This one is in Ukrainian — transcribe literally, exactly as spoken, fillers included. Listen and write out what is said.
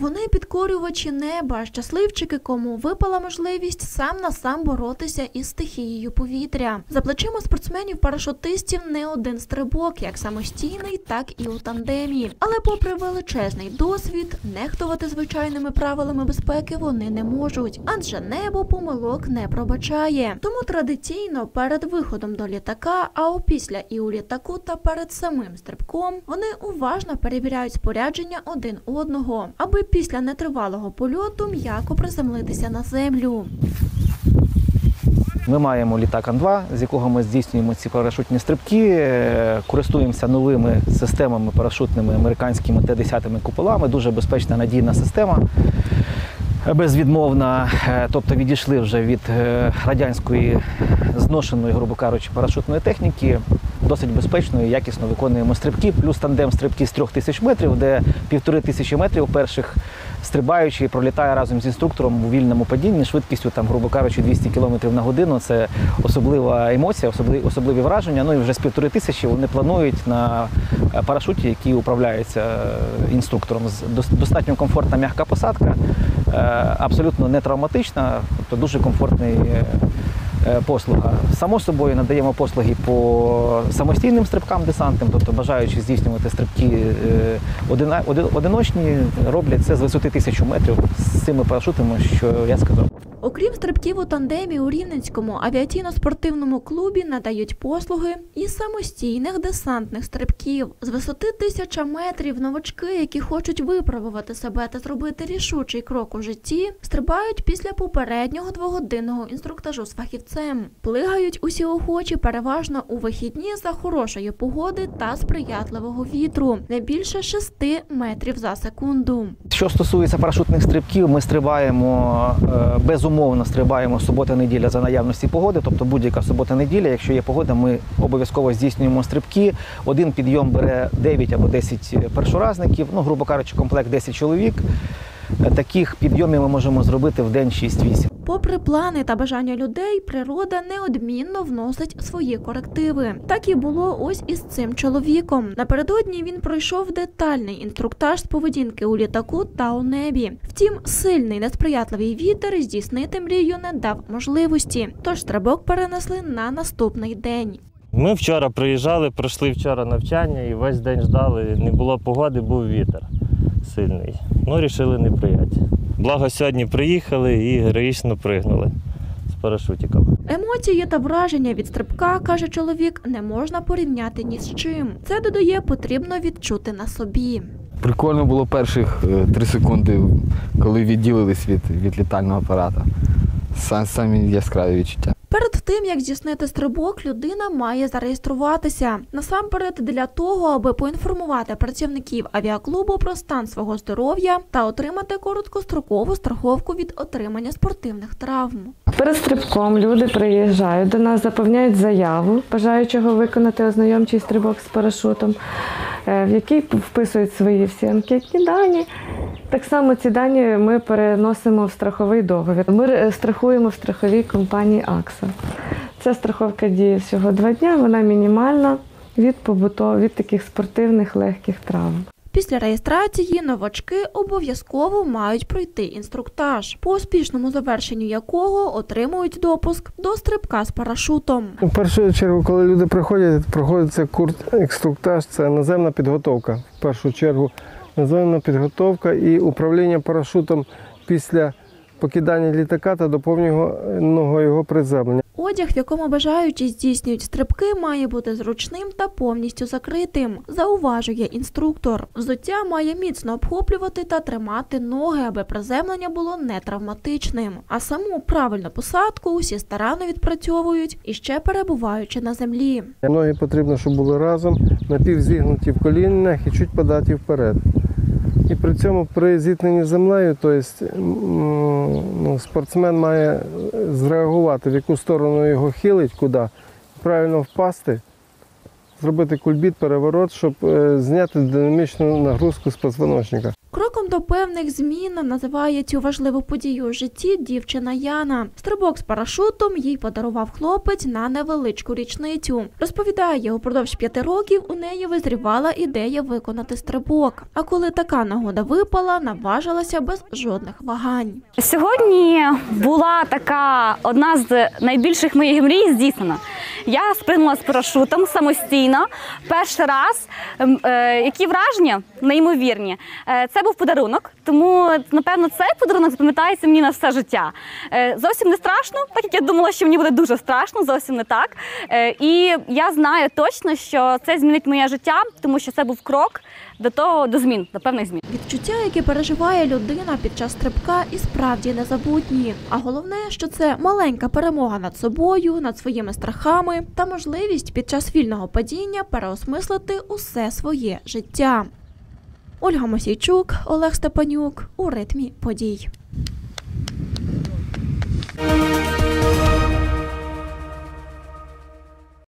Вони підкорювачі неба, щасливчики, кому випала можливість сам на сам боротися із стихією повітря. За плечима спортсменів-парашутистів не один стрибок, як самостійний, так і у тандемі. Але попри величезний досвід, нехтувати звичайними правилами безпеки вони не можуть, адже небо помилок не пробачає. Тому традиційно перед виходом до літака, а опісля і у літаку та перед самим стрибком, вони уважно перевіряють спорядження один одного, аби після нетривалого польоту м'яко приземлитися на землю. Ми маємо літак Ан два, з якого ми здійснюємо ці парашутні стрибки, користуємося новими системами парашутними американськими Т десять куполами, дуже безпечна, надійна система, безвідмовна, тобто відійшли вже від радянської зношеної, грубо кажучи, парашутної техніки, досить безпечно і якісно виконуємо стрибки, плюс тандем стрибки з трьох тисяч метрів, де півтори тисячі метрів перших стрибаючий пролітає разом з інструктором у вільному падінні швидкістю, там, грубо кажучи, двісті кілометрів на годину. Це особлива емоція, особливі, особливі враження. Ну і вже з півтори тисячі вони планують на парашуті, який управляється інструктором. Достатньо комфортна м'яка посадка, абсолютно не травматична, тобто дуже комфортний послуга. Само собою надаємо послуги по самостійним стрибкам десантним, тобто бажаючи здійснювати стрибки одиночні, роблять це з висоти тисячі метрів з цими парашутами, що я сказав. Окрім стрибків у тандемі, у Рівненському авіаційно-спортивному клубі надають послуги і самостійних десантних стрибків. З висоти тисяча метрів новачки, які хочуть випробувати себе та зробити рішучий крок у житті, стрибають після попереднього двогодинного інструктажу з фахівцем. Плигають усі охочі переважно у вихідні за хорошої погоди та сприятливого вітру, не більше шести метрів за секунду. Що стосується парашутних стрибків, ми стрибаємо безумовно. Умовно стрибаємо субота-неділя за наявності погоди, тобто будь-яка субота-неділя, якщо є погода, ми обов'язково здійснюємо стрибки. Один підйом бере дев'ять або десять першоразників, ну, грубо кажучи, комплект десять чоловік. Таких підйомів ми можемо зробити в день шість-вісім. Попри плани та бажання людей, природа неодмінно вносить свої корективи. Так і було ось із цим чоловіком. Напередодні він пройшов детальний інструктаж з поведінки у літаку та у небі. Втім, сильний несприятливий вітер здійснити мрію не дав можливості, тож стрибок перенесли на наступний день. Ми вчора приїжджали, пройшли вчора навчання і весь день ждали, не було погоди, був вітер сильний. Ну, вирішили не прияти. Благо сьогодні приїхали і героїчно пригнули з парашутиком. Емоції та враження від стрибка, каже чоловік, не можна порівняти ні з чим. Це, додає, потрібно відчути на собі. Прикольно було перших три секунди, коли відділились від, від літального апарата. Самі яскраві відчуття. Перед тим, як здійснити стрибок, людина має зареєструватися. Насамперед для того, аби поінформувати працівників авіаклубу про стан свого здоров'я та отримати короткострокову страховку від отримання спортивних травм. Перед стрибком люди приїжджають до нас, заповняють заяву, бажаючого виконати ознайомчий стрибок з парашутом, в який вписують свої всі анкетні дані. Так само ці дані ми переносимо в страховий договір. Ми страхуємо в страховій компанії «Акса». Ця страховка діє всього два дні, вона мінімальна від побутових, від таких спортивних легких травм. Після реєстрації новачки обов'язково мають пройти інструктаж, по успішному завершенню якого отримують допуск до стрибка з парашутом. В першу чергу, коли люди приходять, проходиться курс інструктаж, це наземна підготовка. В першу чергу наземна підготовка і управління парашутом після покидання літака та до повного його приземлення. Одяг, в якому бажаючі здійснюють стрибки, має бути зручним та повністю закритим, зауважує інструктор. Взуття має міцно обхоплювати та тримати ноги, аби приземлення було не травматичним. А саму правильну посадку усі старанно відпрацьовують, іще перебуваючи на землі. Ноги потрібно, щоб були разом, напівзігнуті в колінах і чуть податі вперед. І при цьому при зіткненні з землею, тобто, ну, спортсмен має зреагувати, в яку сторону його хилить, куди, правильно впасти, зробити кульбіт, переворот, щоб зняти динамічну нагрузку з позвоночника. Кроком до певних змін називає цю важливу подію у житті дівчина Яна. Стрибок з парашутом їй подарував хлопець на невеличку річницю. Розповідає, упродовж п'яти років у неї визрівала ідея виконати стрибок. А коли така нагода випала, наважилася без жодних вагань. Сьогодні була така одна з найбільших моїх мрій здійснена. Я спригнула з парашутом самостійно, перший раз. Е, які враження неймовірні. Е, це був подарунок, тому, напевно, цей подарунок запам'ятається мені на все життя. Е, зовсім не страшно, так як я думала, що мені буде дуже страшно, зовсім не так. Е, і я знаю точно, що це змінить моє життя, тому що це був крок до того, до змін, до певних змін. Відчуття, які переживає людина під час стрибка, і справді незабутні. А головне, що це маленька перемога над собою, над своїми страхами та можливість під час вільного падіння переосмислити усе своє життя. Ольга Мосійчук, Олег Степанюк у ритмі подій.